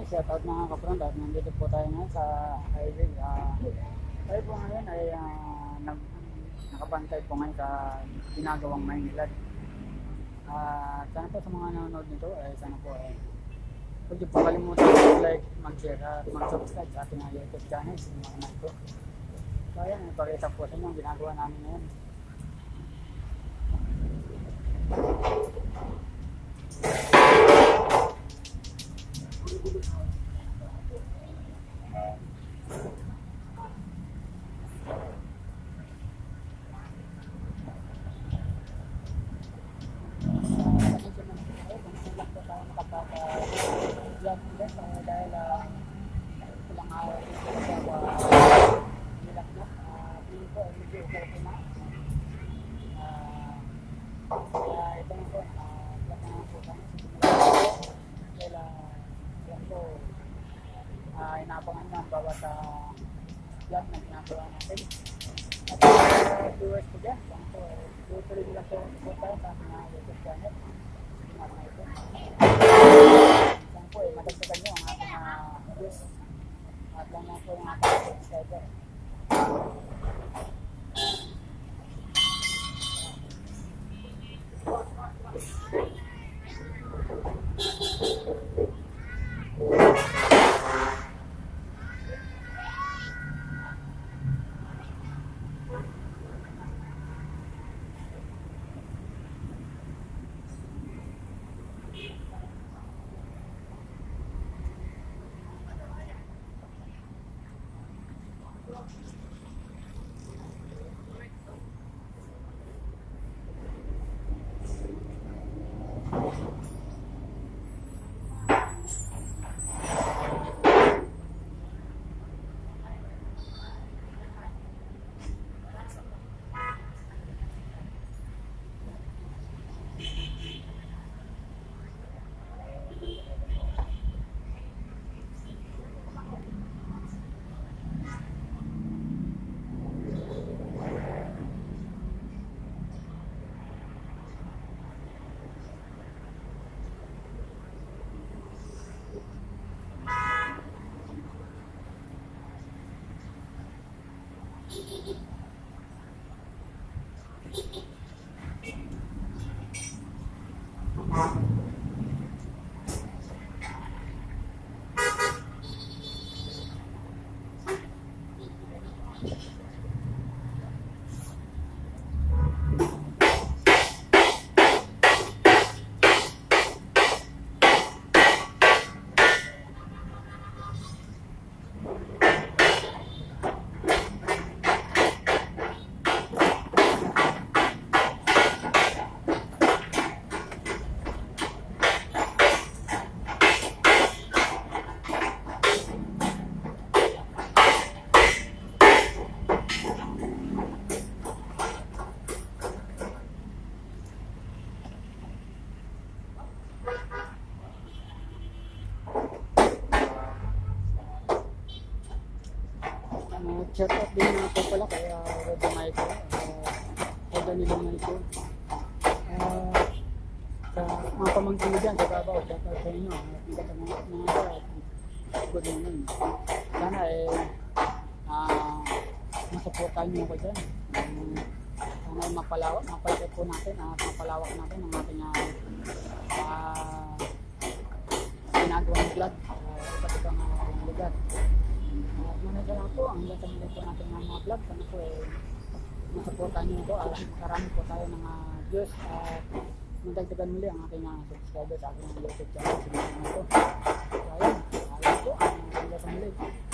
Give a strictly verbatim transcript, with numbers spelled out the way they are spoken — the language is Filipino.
shout out mga kapron, dahil nandito po tayo ngayon sa highway. Uh, tayo po ngayon ay uh, nag, nakabantay po ngayon sa ginagawang Maynilad. Uh, sana po sa mga nanonood nito, eh, sana po eh, huwag niyo po kalimutan mag-like, mag-share at mag-subscribe sa ating YouTube channel sa mga nanonood. So ayan, ipakita po sa inyo ang ginagawa namin ngayon. Dahil ilang araw dito sa nilaknak, hindi po medyo okay na. Kaya ito na po, nakaplak na po kami dahil yan po inaabangan nyo ang bawat vlog na ginagawa natin. At uh, viewers ko dyan, yan po, tutuloy nila po po tayo sa ating YouTube channel. Ginagawa ito. Yan po, eh, madagdagan nyo ang ating uh, views at lang na po yung ating subscriber. Shout out din nga po pala kay uh, Rodo Michael, uh, Rodo nila Michael. Uh, sa mga pamangkin mo dyan, sa Davao, shout out sa inyo. At mga mga good morning. Sana eh, uh, masuportahan nyo ko dyan. Um, sana ay mapalawak, mapalawak po natin, at uh, mapalawak natin ang ating uh, uh, ginagawang vlog sa uh, iba't ibang uh, lugar. At muna na lang po, ang hanggang sa muli po natin ng mga vlog. Sana po eh, masuportahan nyo ito. Uh, karami po tayo ng uh, views at magdagdagan muli ang aking uh, subscriber sa aking YouTube channel. Sige na ito. So ayun, ayun po, ang hanggang sa muli.